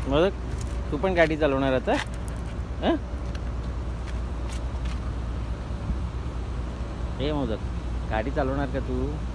मोदक तू पण गाडी चालवणार आता? हं? हे मोदक गाडी चालवणार का तू?